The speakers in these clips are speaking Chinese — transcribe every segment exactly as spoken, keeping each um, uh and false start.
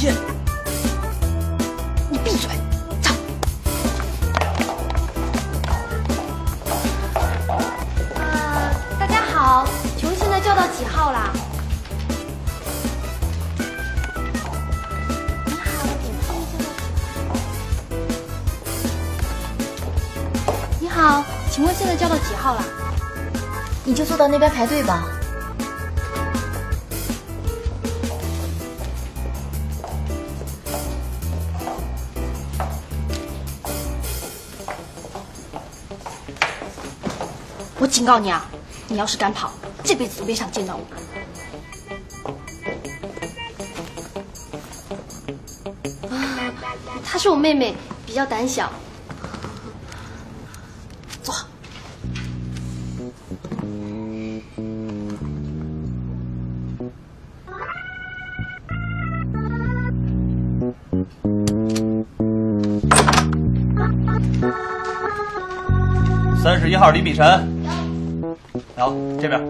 骗！ 你闭嘴，走。呃，大家好，请问现在叫到几号啦？你好，我点餐叫到。你好，请问现在叫到几号啦？ 你就坐到那边排队吧。 我警告你啊，你要是敢跑，这辈子都别想见到我。啊，她是我妹妹，比较胆小。坐。 三十一号李米晨。 好，这边。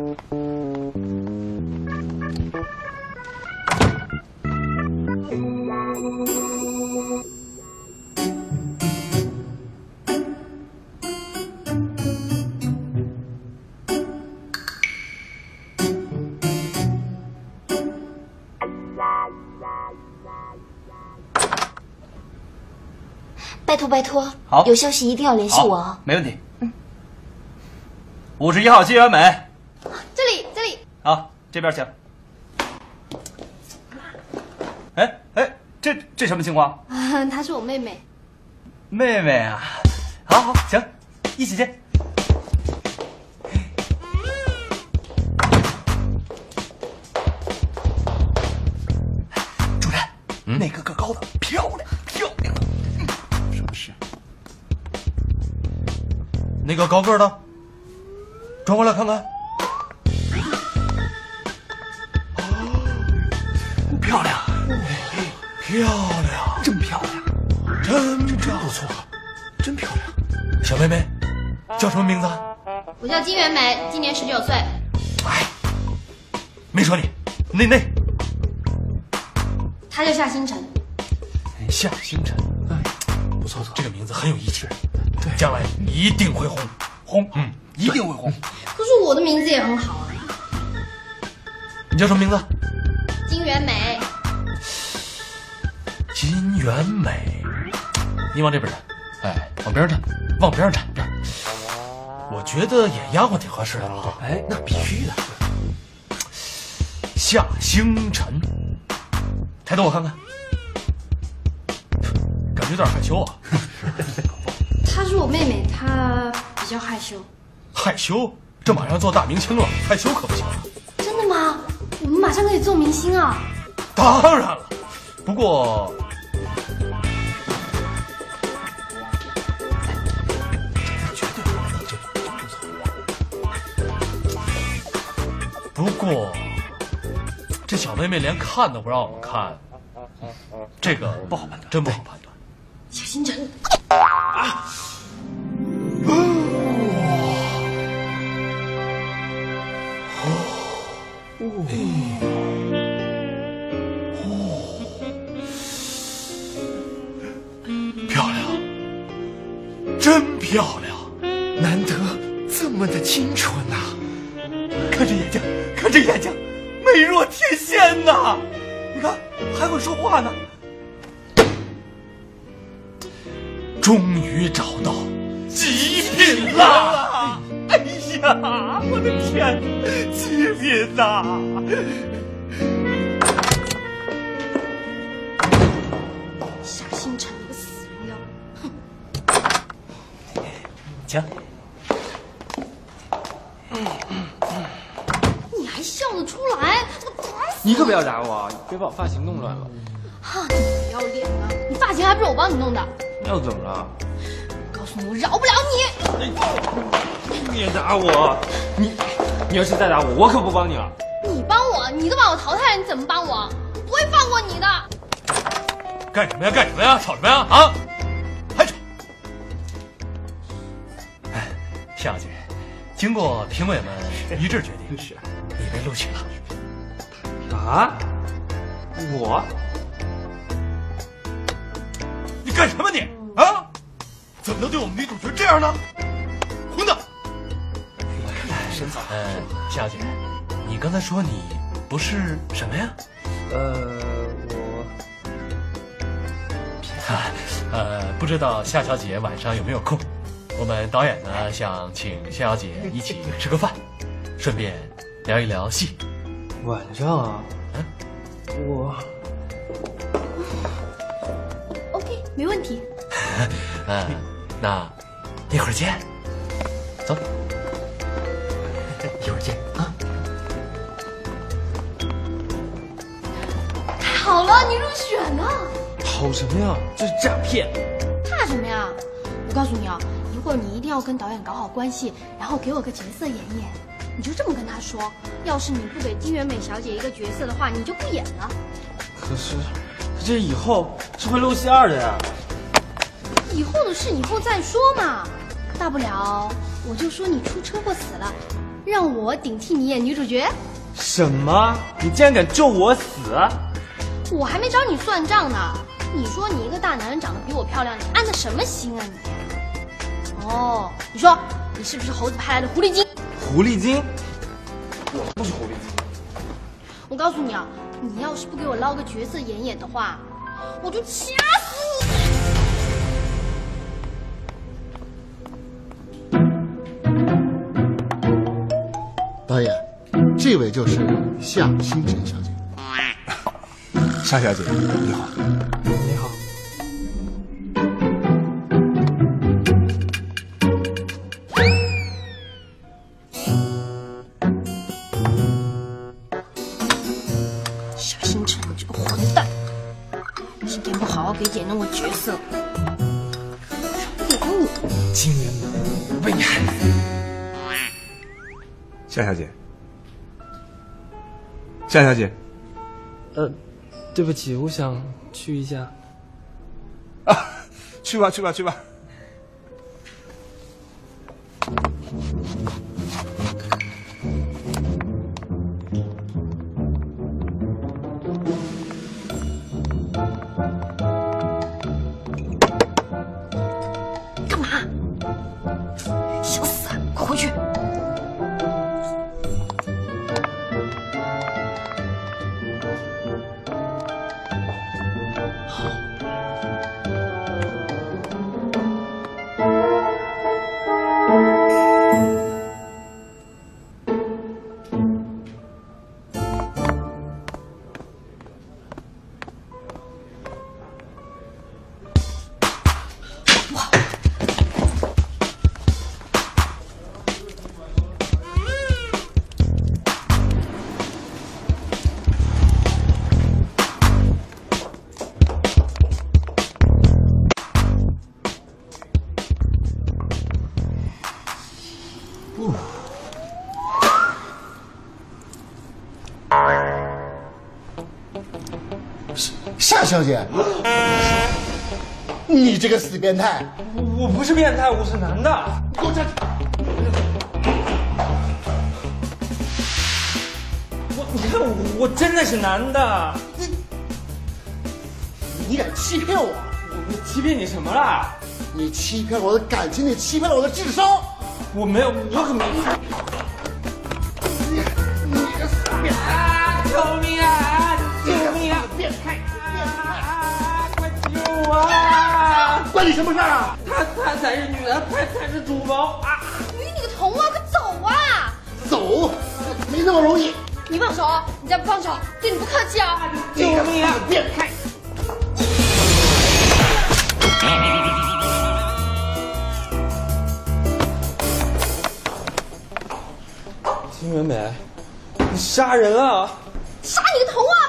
拜托拜托， 好， 有消息一定要联系我哦。 没问题。嗯。五十一号金元美。 这里，这里。 好，这边请。哎哎，这这什么情况？ 啊，她是我妹妹。 妹妹啊，好好行，一起进。主任，嗯、那个个高的漂亮漂亮。什么事？那个高个的，转过来看看。 漂亮，漂亮，真漂亮，真真不错，真漂亮。小妹妹，叫什么名字？ 我叫金元美，今年十九岁。 哎，没说你，那那， 她叫夏星辰。 夏星辰，哎，不错错，这个名字很有意志，对，将来一定会红，红，嗯，一定会红。 可是我的名字也很好啊。 你叫什么名字？ 金元美， 金元美，你往这边站，哎，往边上站，往边上站，这儿。我觉得演丫鬟挺合适的啊。哎，那必须的。夏星辰，抬头我看看，感觉有点害羞啊。 她是我妹妹，她比较害羞。 害羞？这马上做大明星了，害羞可不行。 真的吗？ 我们马上可以做明星啊！ 当然了，不过，绝对这真不错。不过，这小妹妹连看都不让我们看，这个不好判断，真不好判断。 小星辰， 啊！哦。 漂亮，真漂亮，难得这么的清纯呐、啊！看这眼睛，看这眼睛，美若天仙呐、啊！你看，还会说话呢。终于找到极品了！哎呀，我的天，极品呐！ 夏星辰，你个死人妖！哼！ 请。 你还笑得出来？我打死你可不要打我，别把我发型弄乱了。 哈，你不要脸啊！你发型还不是我帮你弄的？ 那又怎么了？ 我告诉你，我饶不了你！ 别打我！你，你要是再打我，我可不帮你了。 你帮我，你都把我淘汰了，你怎么帮我？不会放过你的！ 干什么呀？干什么呀？吵什么呀？啊！还吵！哎，夏姐，经过评委们一致决定，是你被录取了。 啊？我？ 干什么你？啊？怎么能对我们女主角这样呢？混蛋！ 沈总，呃，夏姐，你刚才说你不是什么呀？ 呃，我， 呃，不知道夏小姐晚上有没有空？我们导演呢想请夏小姐一起吃个饭，顺便聊一聊戏。 晚上啊？ 嗯， 我 OK， 没问题。 呃，那一会儿见。走，一会儿见啊！ 太好了，你入选了。 好什么呀？这是诈骗！ 怕什么呀？我告诉你啊，一会儿你一定要跟导演搞好关系，然后给我个角色演一演。你就这么跟他说，要是你不给金元美小姐一个角色的话，你就不演了。 可是，这以后是会露馅儿的呀。 以后的事以后再说嘛，大不了我就说你出车祸死了，让我顶替你演女主角。 什么？你竟然敢咒我死？ 我还没找你算账呢。你说你一个大男人长得比我漂亮，你安的什么心啊你？哦，你说你是不是猴子派来的狐狸精？ 狐狸精？我不是狐狸精。 我告诉你啊，你要是不给我捞个角色演演的话，我就掐死你！ 导演，这位就是夏星辰小姐。 夏小姐，你好。 你好。 夏星辰，你这个混蛋！今天不好好给姐弄个角色，有你！ 金元美，我被你害死！ 夏小姐，夏小姐， 呃，对不起，我想去一下。 啊，去吧，去吧，去吧。 干嘛？想死啊！快回去！ 夏小姐，你这个死变态！ 我不是变态，我是男的。 你给我站住！ 我，你看我，我真的是男的。 你，你敢欺骗我？ 我欺骗你什么啦？ 你欺骗我的感情，你欺骗了我的智商。 我没有，我可没有。 你，你个死变态！ 啊！救命啊！救命啊！ 变态！变态！ 快救我啊！ 关你什么事啊？ 她她才是女的，她才是主谋啊！ 你你个头啊，快走啊！ 走，没那么容易。 你放手！你再不放手，对你不客气啊！ 救命啊！ 变态！ 金元美，你杀人啊！ 杀你个头啊！